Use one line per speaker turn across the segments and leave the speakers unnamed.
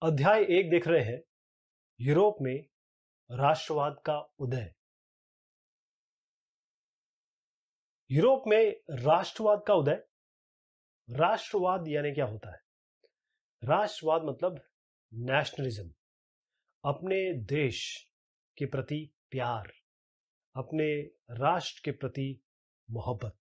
अध्याय 1 देख रहे हैं। यूरोप में राष्ट्रवाद का उदय। यूरोप में राष्ट्रवाद का उदय। राष्ट्रवाद यानी क्या होता है? राष्ट्रवाद मतलब नेशनलिज्म, अपने देश के प्रति प्यार, अपने राष्ट्र के प्रति मोहब्बत।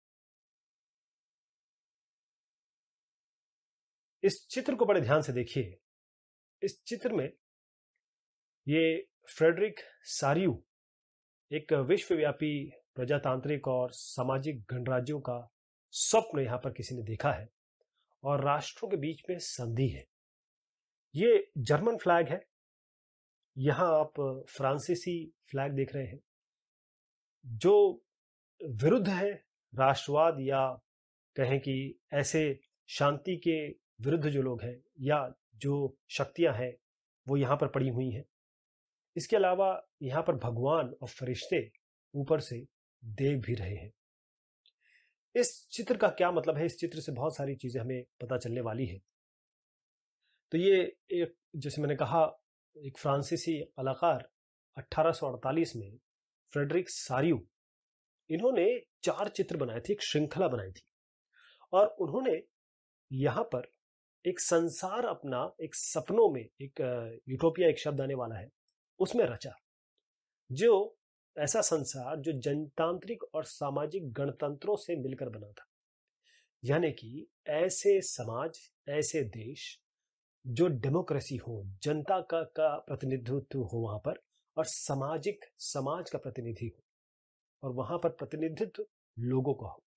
इस चित्र को बड़े ध्यान से देखिए। इस चित्र में ये फ्रेडरिक सारियू एक विश्वव्यापी प्रजातांत्रिक और सामाजिक गणराज्यों का स्वप्न यहां पर किसी ने देखा है और राष्ट्रों के बीच में संधि है। ये जर्मन फ्लैग है। यहां आप फ्रांसीसी फ्लैग देख रहे हैं जो विरुद्ध है राष्ट्रवाद, या कहें कि ऐसे शांति के विरुद्ध जो लोग हैं या जो शक्तियां हैं वो यहां पर पड़ी हुई हैं। इसके अलावा यहां पर भगवान और फरिश्ते ऊपर से देख भी रहे हैं। इस चित्र का क्या मतलब है? इस चित्र से बहुत सारी चीजें हमें पता चलने वाली है। तो ये एक, जैसे मैंने कहा, एक फ्रांसीसी कलाकार 1848 में फ्रेडरिक सारियू, इन्होंने 4 चित्र बनाए थे, एक श्रृंखला बनाई थी और उन्होंने यहां पर एक संसार अपना, एक सपनों में एक यूटोपिया, एक शब्द आने वाला है, उसमें रचा, जो ऐसा संसार जो जनतांत्रिक और सामाजिक गणतंत्रों से मिलकर बना था। यानी कि ऐसे समाज, ऐसे देश जो डेमोक्रेसी हो, जनता का प्रतिनिधित्व हो वहां पर, और सामाजिक समाज का प्रतिनिधि हो, और वहां पर प्रतिनिधित्व लोगों का हो।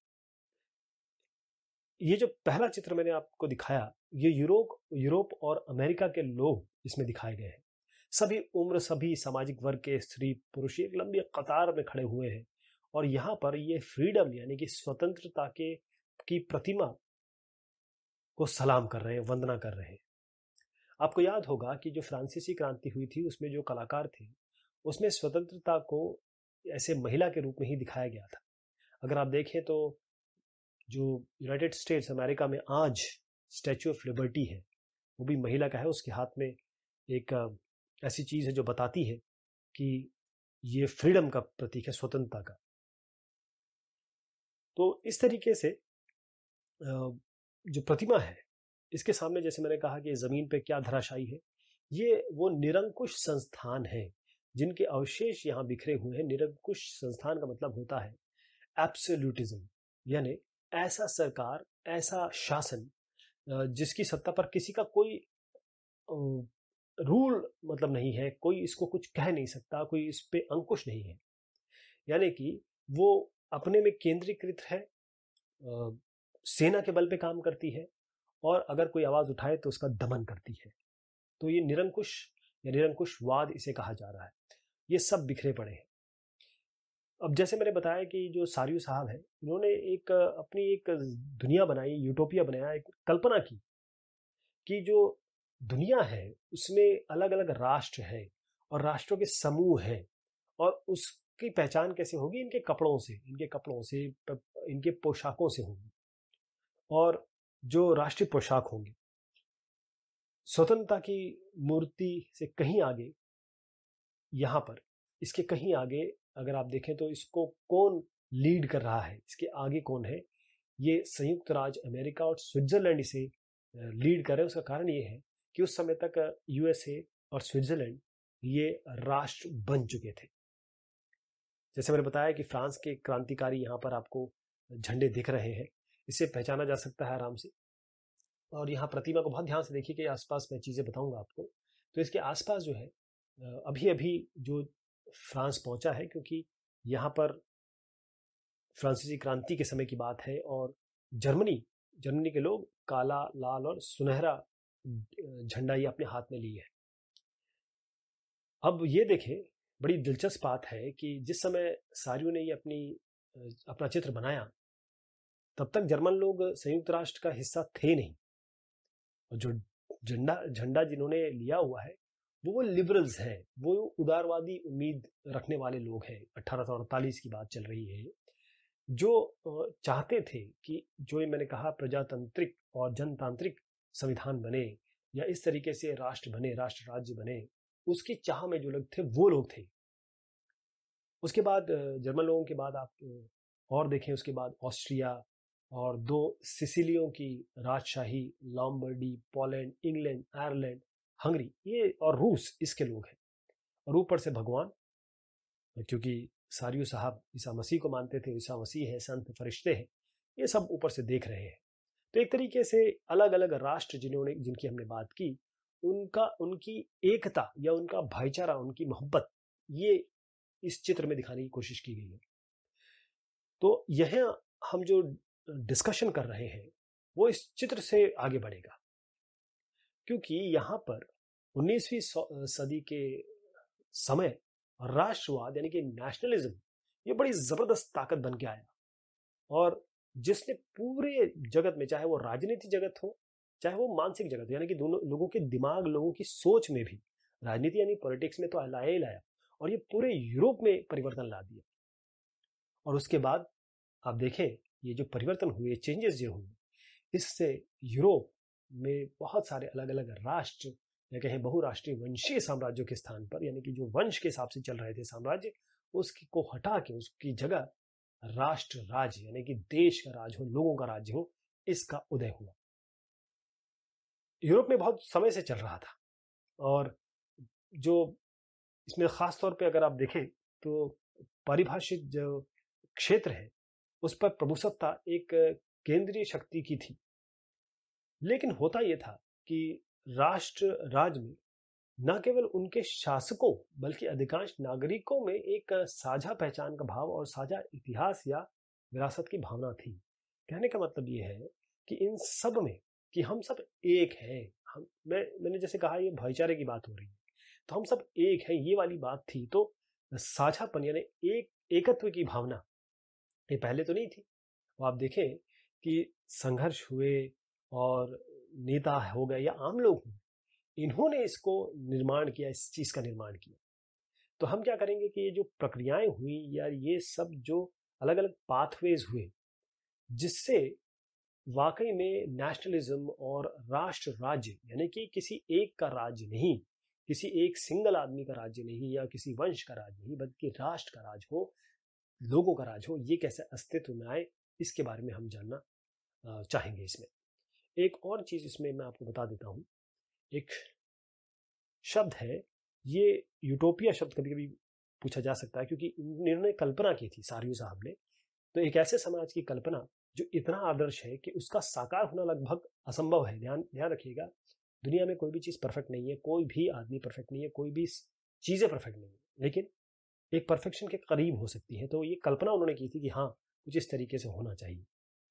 ये जो पहला चित्र मैंने आपको दिखाया, ये यूरोप और अमेरिका के लोग इसमें दिखाए गए हैं। सभी उम्र, सभी सामाजिक वर्ग के स्त्री पुरुष एक लंबी कतार में खड़े हुए हैं और यहां पर ये फ्रीडम यानी कि स्वतंत्रता की प्रतिमा को सलाम कर रहे हैं, वंदना कर रहे हैं। आपको याद होगा कि जो फ्रांसीसी क्रांति हुई थी उसमें जो कलाकार थे, उसमें स्वतंत्रता को ऐसे महिला के रूप में ही दिखाया गया था। अगर आप देखें तो जो यूनाइटेड स्टेट्स अमेरिका में आज स्टैच्यू ऑफ लिबर्टी है, वो भी महिला का है। उसके हाथ में एक ऐसी चीज है जो बताती है कि ये फ्रीडम का प्रतीक है, स्वतंत्रता का। तो इस तरीके से जो प्रतिमा है, इसके सामने, जैसे मैंने कहा कि जमीन पे क्या धराशायी है, ये वो निरंकुश संस्थान है जिनके अवशेष यहां बिखरे हुए हैं। निरंकुश संस्थान का मतलब होता है एब्सोल्यूटिज्म, यानी ऐसा सरकार, ऐसा शासन जिसकी सत्ता पर किसी का कोई रूल मतलब नहीं है, कोई इसको कुछ कह नहीं सकता, कोई इस पे अंकुश नहीं है। यानी कि वो अपने में केंद्रीकृत है, सेना के बल पे काम करती है और अगर कोई आवाज उठाए तो उसका दमन करती है। तो ये निरंकुश या निरंकुशवाद इसे कहा जा रहा है। ये सब बिखरे पड़े हैं। अब जैसे मैंने बताया कि जो सारियू साहब है, इन्होंने एक अपनी एक दुनिया बनाई, यूटोपिया बनाया, एक कल्पना की कि जो दुनिया है उसमें अलग अलग राष्ट्र है और राष्ट्रों के समूह हैं, और उसकी पहचान कैसे होगी? इनके कपड़ों से, इनके पोशाकों से होगी। और जो राष्ट्रीय पोशाक होंगे, स्वतंत्रता की मूर्ति से कहीं आगे, यहां पर इसके कहीं आगे अगर आप देखें तो इसको कौन लीड कर रहा है, इसके आगे कौन है? ये संयुक्त राज्य अमेरिका और स्विट्जरलैंड इसे लीड कर रहे हैं। उसका कारण ये है कि उस समय तक यूएसए और स्विट्जरलैंड ये राष्ट्र बन चुके थे। जैसे मैंने बताया कि फ्रांस के क्रांतिकारी यहाँ पर आपको झंडे दिख रहे हैं, इसे पहचाना जा सकता है आराम से। और यहाँ प्रतिमा को बहुत ध्यान से देखिए कि आसपास मैं चीजें बताऊंगा आपको। तो इसके आसपास जो है, अभी अभी जो फ्रांस पहुंचा है, क्योंकि यहाँ पर फ्रांसीसी क्रांति के समय की बात है और जर्मनी के लोग काला, लाल और सुनहरा झंडा ये अपने हाथ में लिए है। अब ये देखें, बड़ी दिलचस्प बात है कि जिस समय सारियू ने ये अपना चित्र बनाया, तब तक जर्मन लोग संयुक्त राष्ट्र का हिस्सा थे नहीं। और जो झंडा जिन्होंने लिया हुआ है वो लिबरल्स हैं, वो उदारवादी उम्मीद रखने वाले लोग हैं। 1848 की बात चल रही है, जो चाहते थे कि जो मैंने कहा प्रजातांत्रिक और जनतांत्रिक संविधान बने, या इस तरीके से राष्ट्र बने, राष्ट्र राज्य बने, उसकी चाह में जो लोग थे वो लोग थे। उसके बाद जर्मन लोगों के बाद आप और देखें, उसके बाद ऑस्ट्रिया और 2 सिसिलियों की राजशाही, Lombardy, Poland, England, Ireland, Hungary, ये और रूस इसके लोग हैं। और ऊपर से भगवान, क्योंकि सारियों साहब ईसा मसीह को मानते थे, ईसा मसीह है, संत फरिश्ते हैं, ये सब ऊपर से देख रहे हैं। तो एक तरीके से अलग अलग राष्ट्र जिनकी हमने बात की, उनकी एकता या उनका भाईचारा, उनकी मोहब्बत, ये इस चित्र में दिखाने की कोशिश की गई है। तो यह हम जो डिस्कशन कर रहे हैं वो इस चित्र से आगे बढ़ेगा, क्योंकि यहां पर 19वीं सदी के समय राष्ट्रवाद यानी कि नेशनलिज्म ये बड़ी जबरदस्त ताकत बन के आया, और जिसने पूरे जगत में, चाहे वो राजनीति जगत हो, चाहे वो मानसिक जगत हो, यानी कि दोनों लोगों के दिमाग, लोगों की सोच में भी, राजनीति यानी पॉलिटिक्स में तो लाया ही लाया, और ये पूरे यूरोप में परिवर्तन ला दिया। और उसके बाद आप देखें ये जो परिवर्तन हुए, चेंजेस जो हुए, इससे यूरोप में बहुत सारे अलग अलग राष्ट्र या कहें बहुराष्ट्रीय वंशीय साम्राज्यों के स्थान पर, यानी कि जो वंश के हिसाब से चल रहे थे साम्राज्य, उसकी को हटा के उसकी जगह राष्ट्र राज्य यानी कि देश का राज हो, लोगों का राज्य हो, इसका उदय हुआ। यूरोप में बहुत समय से चल रहा था, और जो इसमें खास तौर पे अगर आप देखें तो परिभाषित जो क्षेत्र है उस पर प्रभुसत्ता एक केंद्रीय शक्ति की थी। लेकिन होता यह था कि राष्ट्र राज में न केवल उनके शासकों बल्कि अधिकांश नागरिकों में एक साझा पहचान का भाव और साझा इतिहास या विरासत की भावना थी। कहने का मतलब यह है कि इन सब में कि हम सब एक हैं। मैंने जैसे कहा, ये भाईचारे की बात हो रही है, तो हम सब एक हैं, ये वाली बात थी। तो साझापन यानी एकत्व की भावना ये पहले तो नहीं थी। तो आप देखें कि संघर्ष हुए और नेता हो गए या आम लोग हुए, इन्होंने इसको निर्माण किया, इस चीज का निर्माण किया। तो हम क्या करेंगे कि ये जो प्रक्रियाएं हुई या ये सब जो अलग अलग पाथवेज हुए, जिससे वाकई में नेशनलिज्म और राष्ट्र राज्य यानी कि किसी एक का राज्य नहीं, किसी एक सिंगल आदमी का राज्य नहीं या किसी वंश का राज्य नहीं, बल्कि राष्ट्र का राज हो, लोगों का राज हो, ये कैसे अस्तित्व में आए, इसके बारे में हम जानना चाहेंगे। इसमें एक और चीज इसमें मैं आपको बता देता हूं। एक शब्द है, ये यूटोपिया शब्द कभी कभी पूछा जा सकता है, क्योंकि इन्होंने कल्पना की थी सारियों साहब ने। तो एक ऐसे समाज की कल्पना जो इतना आदर्श है कि उसका साकार होना लगभग असंभव है। ध्यान रखिएगा, दुनिया में कोई भी चीज परफेक्ट नहीं है, कोई भी आदमी परफेक्ट नहीं है, कोई भी चीजें परफेक्ट नहीं है, लेकिन एक परफेक्शन के करीब हो सकती है। तो ये कल्पना उन्होंने की थी कि हाँ, कुछ इस तरीके से होना चाहिए।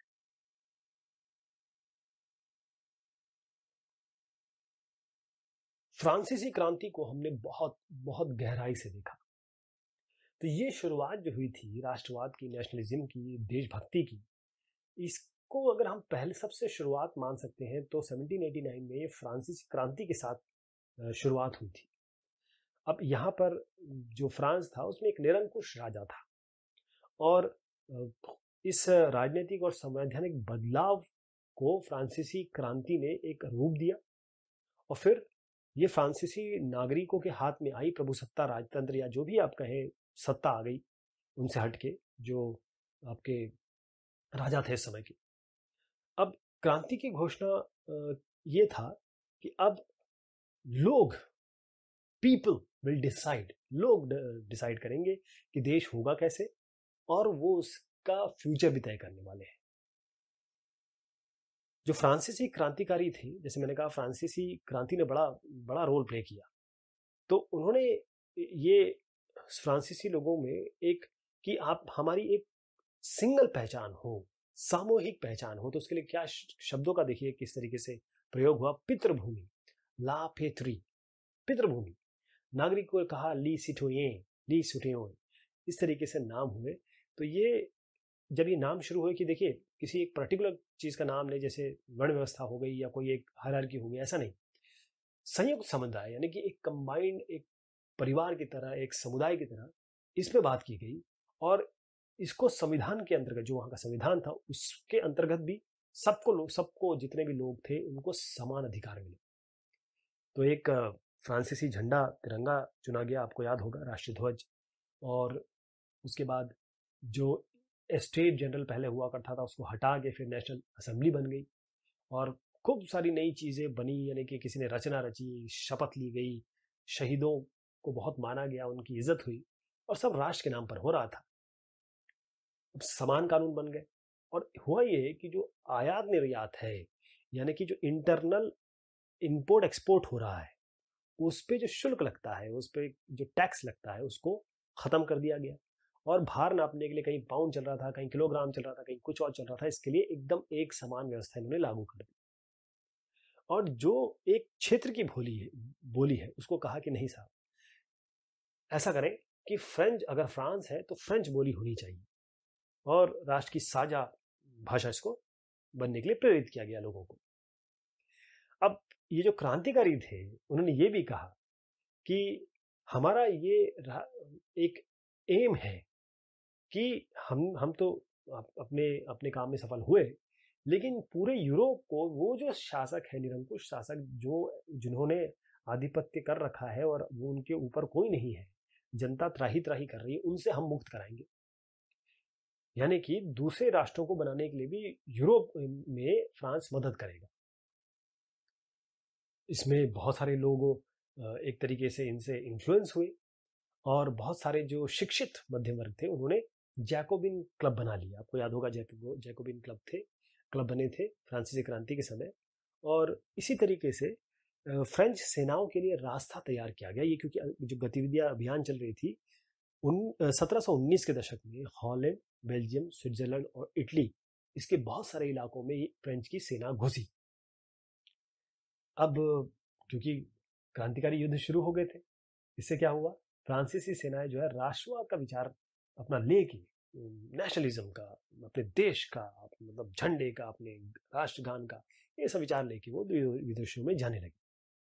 फ्रांसीसी क्रांति को हमने बहुत बहुत गहराई से देखा। तो ये शुरुआत जो हुई थी राष्ट्रवाद की, नेशनलिज्म की, देशभक्ति की, इसको अगर हम पहले सबसे शुरुआत मान सकते हैं तो 1789 में फ्रांसीसी क्रांति के साथ शुरुआत हुई थी। अब यहाँ पर जो फ्रांस था उसमें एक निरंकुश राजा था, और इस राजनीतिक और संवैधानिक बदलाव को फ्रांसीसी क्रांति ने एक रूप दिया, और फिर ये फ्रांसीसी नागरिकों के हाथ में आई प्रभुसत्ता, राजतंत्र या जो भी आप कहें, सत्ता आ गई उनसे हटके, जो आपके राजा थे इस समय के। अब क्रांति की घोषणा ये था कि अब लोग, पीपल विल डिसाइड, लोग डिसाइड करेंगे कि देश होगा कैसे, और वो उसका फ्यूचर भी तय करने वाले हैं। जो फ्रांसीसी क्रांतिकारी थे, जैसे मैंने कहा, फ्रांसीसी क्रांति ने बड़ा बड़ा रोल प्ले किया। तो उन्होंने ये फ्रांसीसी लोगों में एक कि आप हमारी एक सिंगल पहचान हो, सामूहिक पहचान हो, तो उसके लिए क्या शब्दों का देखिए किस तरीके से प्रयोग हुआ। पितृभूमि, ला पेत्री, पितृभूमि। नागरिक को कहा ली सिटोयें, ली सिटोयें, इस तरीके से नाम हुए। तो ये जब ये नाम शुरू हुए कि देखिए किसी एक पर्टिकुलर चीज का नाम नहीं, जैसे वर्ण व्यवस्था हो गई या कोई एक हायरार्की हो गई, ऐसा नहीं। संयुक्त समुदाय यानी कि एक कंबाइंड, एक परिवार की तरह, एक समुदाय की तरह इस पे बात की गई, और इसको संविधान के अंतर्गत, जो वहां का संविधान था उसके अंतर्गत भी सबको जितने भी लोग थे उनको समान अधिकार मिले। तो एक फ्रांसीसी झंडा तिरंगा चुना गया, आपको याद होगा, राष्ट्रीय ध्वज। और उसके बाद जो स्टेट जनरल पहले हुआ करता था उसको हटा के फिर नेशनल असेंबली बन गई, और खूब सारी नई चीज़ें बनी, यानी कि किसी ने रचना रची, शपथ ली गई, शहीदों को बहुत माना गया, उनकी इज्जत हुई, और सब राष्ट्र के नाम पर हो रहा था। अब समान कानून बन गए, और हुआ ये कि जो आयात निर्यात है, यानी कि जो इंटरनल इंपोर्ट एक्सपोर्ट हो रहा है, उस पे जो शुल्क लगता है, उस पे जो टैक्स लगता है, उसको खत्म कर दिया गया। और भार नापने के लिए कहीं पाउंड चल रहा था, कहीं किलोग्राम चल रहा था, कहीं कुछ और चल रहा था, इसके लिए एकदम एक समान व्यवस्था इन्होंने लागू कर दी। और जो एक क्षेत्र की बोली है उसको कहा कि नहीं साहब, ऐसा करें कि फ्रेंच, अगर फ्रांस है तो फ्रेंच बोली होनी चाहिए, और राष्ट्र की साझा भाषा इसको बनने के लिए प्रेरित किया गया लोगों को। अब ये जो क्रांतिकारी थे उन्होंने ये भी कहा कि हमारा ये एक एम है कि हम तो अपने अपने काम में सफल हुए, लेकिन पूरे यूरोप को वो जो शासक है, निरंकुश शासक, जो जिन्होंने आधिपत्य कर रखा है और वो उनके ऊपर कोई नहीं है, जनता त्राही त्राही कर रही है, उनसे हम मुक्त कराएंगे। यानी कि दूसरे राष्ट्रों को बनाने के लिए भी यूरोप में फ्रांस मदद करेगा। इसमें बहुत सारे लोग एक तरीके से इनसे इन्फ्लुएंस हुए, और बहुत सारे जो शिक्षित मध्यम वर्ग थे उन्होंने जैकोबिन क्लब बना लिया। आपको याद होगा जैकोबिन क्लब बने थे फ्रांसीसी क्रांति के समय। और इसी तरीके से फ्रेंच सेनाओं के लिए रास्ता तैयार किया गया। ये क्योंकि जो गतिविधियां अभियान चल रही थी 1719 के दशक में हॉलैंड, बेल्जियम, स्विट्जरलैंड और इटली, इसके बहुत सारे इलाकों में फ्रेंच की सेना घुसी। अब क्योंकि क्रांतिकारी युद्ध शुरू हो गए थे, इससे क्या हुआ, फ्रांसीसी सेनाएं जो है राष्ट्रवाद का विचार अपना लेके, नेशनलिज्म का, अपने देश का, मतलब झंडे का, अपने राष्ट्रगान का, ये सब विचार लेके वो विदेशों में जाने लगे।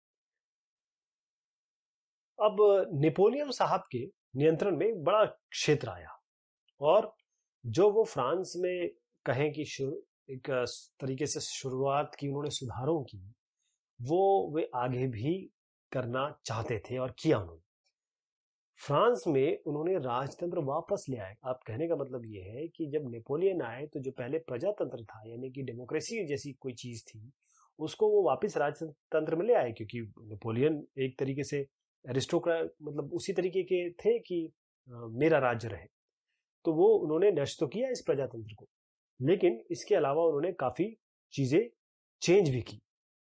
अब नेपोलियन साहब के नियंत्रण में एक बड़ा क्षेत्र आया, और जो वो फ्रांस में कहें कि एक तरीके से शुरुआत की उन्होंने सुधारों की, वो वे आगे भी करना चाहते थे और किया उन्होंने। फ्रांस में उन्होंने राजतंत्र वापस ले आए। आप कहने का मतलब ये है कि जब नेपोलियन आए तो जो पहले प्रजातंत्र था, यानी कि डेमोक्रेसी जैसी कोई चीज थी, उसको वो वापस राजतंत्र में ले आए, क्योंकि नेपोलियन एक तरीके से एरिस्टोक्रेट, मतलब उसी तरीके के थे कि मेरा राज्य रहे। तो वो उन्होंने नष्ट तो किया इस प्रजातंत्र को, लेकिन इसके अलावा उन्होंने काफी चीजें चेंज भी की।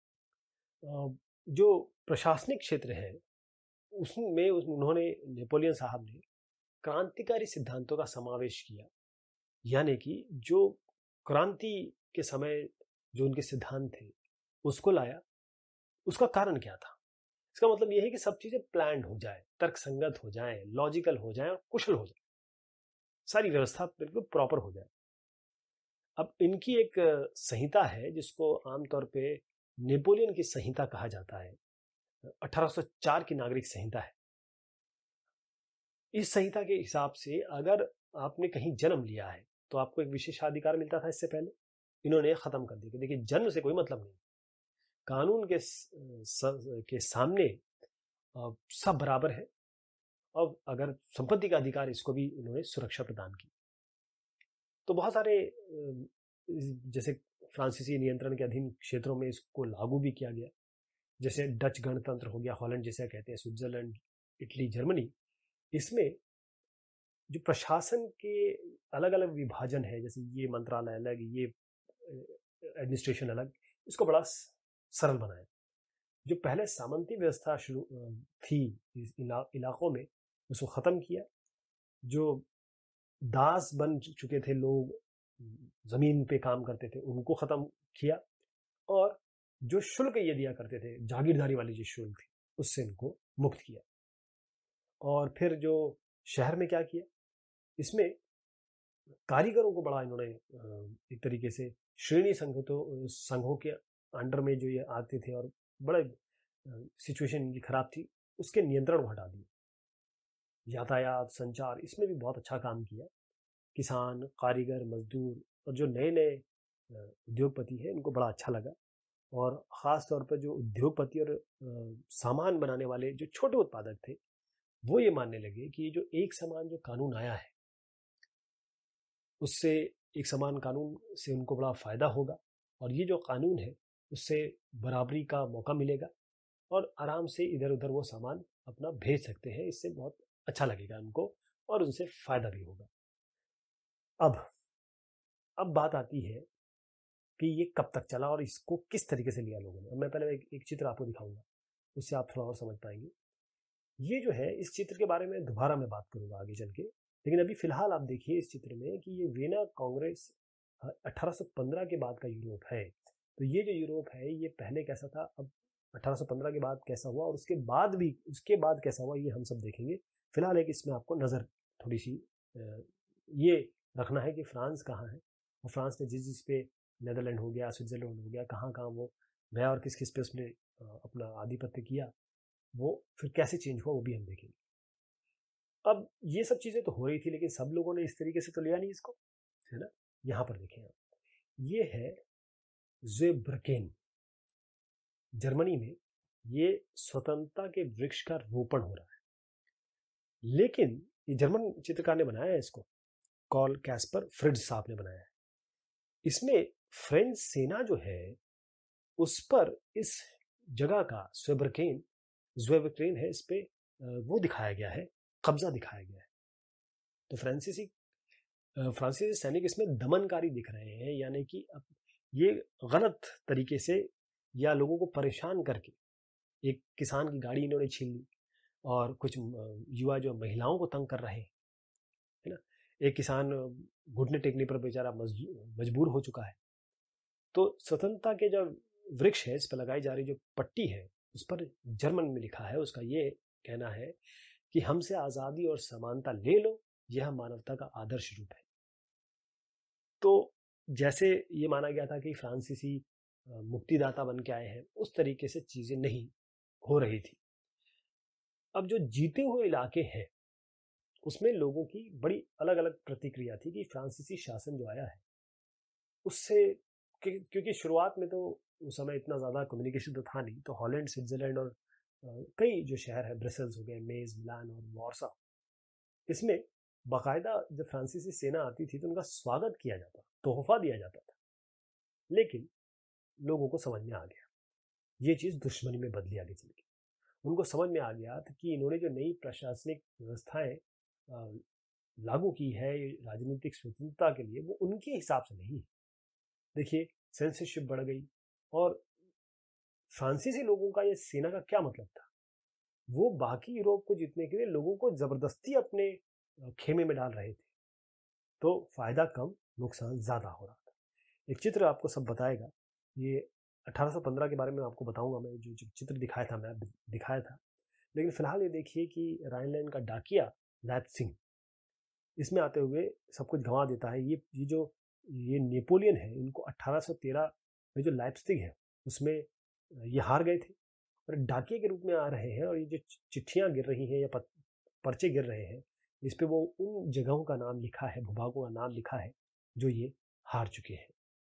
जो प्रशासनिक क्षेत्र है उसमें उन्होंने, नेपोलियन साहब ने क्रांतिकारी सिद्धांतों का समावेश किया। यानी कि जो क्रांति के समय जो उनके सिद्धांत थे उसको लाया। उसका कारण क्या था? इसका मतलब यह है कि सब चीजें प्लान्ड हो जाए, तर्कसंगत हो जाए, लॉजिकल हो जाए और कुशल हो जाए, सारी व्यवस्था बिल्कुल प्रॉपर हो जाए। अब इनकी एक संहिता है जिसको आमतौर पे नेपोलियन की संहिता कहा जाता है। 1804 की नागरिक संहिता है। इस संहिता के हिसाब से अगर आपने कहीं जन्म लिया है तो आपको एक विशेषाधिकार मिलता था। इससे पहले इन्होंने खत्म कर दिया। देखिए, जन्म से कोई मतलब नहीं, कानून के सामने सब बराबर है, और अगर संपत्ति का अधिकार, इसको भी इन्होंने सुरक्षा प्रदान की। तो बहुत सारे जैसे फ्रांसीसी नियंत्रण के अधीन क्षेत्रों में इसको लागू भी किया गया, जैसे डच गणतंत्र हो गया, हॉलैंड जैसे कहते हैं, स्विट्जरलैंड, इटली, जर्मनी। इसमें जो प्रशासन के अलग अलग विभाजन है, जैसे ये मंत्रालय अलग, ये एडमिनिस्ट्रेशन अलग, इसको बड़ा सरल बनाया। जो पहले सामंती व्यवस्था शुरू थी इस इलाकों में, उसको खत्म किया। जो दास बन चुके थे लोग, जमीन पे काम करते थे, उनको खत्म किया। और जो शुल्क ये दिया करते थे, जागीरदारी वाली जो शुल्क थी, उससे इनको मुक्त किया। और फिर जो शहर में क्या किया, इसमें कारीगरों को बड़ा इन्होंने एक तरीके से श्रेणी संघों के अंडर में जो ये आते थे, और बड़े सिचुएशन इनकी खराब थी, उसके नियंत्रण को हटा दिए। यातायात, संचार, इसमें भी बहुत अच्छा काम किया। किसान, कारीगर, मजदूर और जो नए नए उद्योगपति हैं, इनको बड़ा अच्छा लगा। और ख़ास तौर पर जो उद्योगपति और सामान बनाने वाले जो छोटे उत्पादक थे, वो ये मानने लगे कि जो एक समान जो कानून आया है, उससे एक समान कानून से उनको बड़ा फ़ायदा होगा, और ये जो कानून है उससे बराबरी का मौका मिलेगा और आराम से इधर उधर वो सामान अपना भेज सकते हैं। इससे बहुत अच्छा लगेगा उनको और उनसे फ़ायदा भी होगा। अब बात आती है कि ये कब तक चला और इसको किस तरीके से लिया लोगों ने। अब मैं पहले एक चित्र आपको दिखाऊंगा, उससे आप थोड़ा और समझ पाएंगे। ये जो है, इस चित्र के बारे में दोबारा मैं बात करूंगा आगे चल के, लेकिन अभी फिलहाल आप देखिए इस चित्र में कि ये वियना कांग्रेस 1815 के बाद का यूरोप है। तो ये जो यूरोप है ये पहले कैसा था, अब 1815 के बाद कैसा हुआ और उसके बाद कैसा हुआ, ये हम सब देखेंगे। फिलहाल एक इसमें आपको नज़र थोड़ी सी ये रखना है कि फ्रांस कहाँ है, और फ्रांस ने जिस पे नेदरलैंड हो गया, स्विट्जरलैंड हो गया, कहाँ कहाँ वो गया और किस किस पे उसने अपना आधिपत्य किया, वो फिर कैसे चेंज हुआ वो भी हम देखेंगे। अब ये सब चीज़ें तो हो रही थी, लेकिन सब लोगों ने इस तरीके से तो लिया नहीं इसको, है ना। यहाँ पर देखें आप, ये है ज़ेब्रकेन, जर्मनी में ये स्वतंत्रता के वृक्ष का रोपण हो रहा है। लेकिन ये जर्मन चित्रकार ने बनाया है इसको, कॉल कैस्पर फ्रिड्ज साहब ने बनाया है। इसमें फ्रेंच सेना जो है उस पर इस जगह का ज़्वेबरकेन है, इस पे वो दिखाया गया है, कब्जा दिखाया गया है। तो फ्रांसीसी सैनिक इसमें दमनकारी दिख रहे हैं, यानी कि अब ये गलत तरीके से या लोगों को परेशान करके एक किसान की गाड़ी इन्होंने छीन ली, और कुछ युवा जो महिलाओं को तंग कर रहे हैं, है ना। एक किसान घुटने टेकने पर बेचारा मजबूर हो चुका है। तो स्वतंत्रता के जो वृक्ष है, इस पर लगाई जा रही जो पट्टी है, उस पर जर्मन में लिखा है, उसका ये कहना है कि हमसे आज़ादी और समानता ले लो, यह मानवता का आदर्श रूप है। तो जैसे ये माना गया था कि फ्रांसीसी मुक्तिदाता बन के आए हैं, उस तरीके से चीज़ें नहीं हो रही थी। अब जो जीते हुए इलाके हैं उसमें लोगों की बड़ी अलग अलग प्रतिक्रिया थी कि फ्रांसीसी शासन जो आया है उससे, क्योंकि शुरुआत में तो उस समय इतना ज़्यादा कम्युनिकेशन तो था नहीं, तो हॉलैंड, स्विट्जरलैंड और कई जो शहर है, ब्रसेल्स हो गए, मेज, मिलान और वॉर्सा, इसमें बाकायदा जब फ्रांसीसी सेना आती थी तो उनका स्वागत किया जाता, तोहफा दिया जाता था। लेकिन लोगों को समझ में आ गया, ये चीज़ दुश्मनी में बदली आगे चल के। उनको समझ में आ गया था कि इन्होंने जो नई प्रशासनिक व्यवस्थाएं लागू की है राजनीतिक स्वतंत्रता के लिए, वो उनके हिसाब से नहीं है। देखिए, सेंसरशिप बढ़ गई, और फ्रांसीसी लोगों का ये सेना का क्या मतलब था, वो बाकी यूरोप को जीतने के लिए लोगों को जबरदस्ती अपने खेमे में डाल रहे थे। तो फायदा कम, नुकसान ज्यादा हो रहा था। एक चित्र आपको सब बताएगा, ये 1815 के बारे में आपको बताऊंगा मैं, जो चित्र दिखाया था, मैं दिखाया था। लेकिन फिलहाल ये देखिए कि राइनलैंड का डाकिया लैप्सिंग इसमें आते हुए सब कुछ गंवा देता है। ये नेपोलियन है, इनको 1813 में जो लाइप्जिग है उसमें ये हार गए थे, और डाकिये के रूप में आ रहे हैं, और ये जो चिट्ठियां गिर रही हैं या पर्चे गिर रहे हैं, इस पे वो उन जगहों का नाम लिखा है, भूभागों का नाम लिखा है जो ये हार चुके हैं।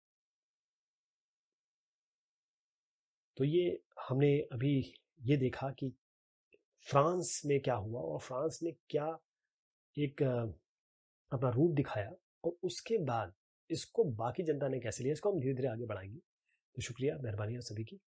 तो ये हमने अभी ये देखा कि फ्रांस में क्या हुआ और फ्रांस ने क्या एक अपना रूप दिखाया, और उसके बाद इसको बाकी जनता ने कैसे लिया, इसको हम धीरे धीरे आगे बढ़ाएंगे। तो शुक्रिया, मेहरबानी सभी की।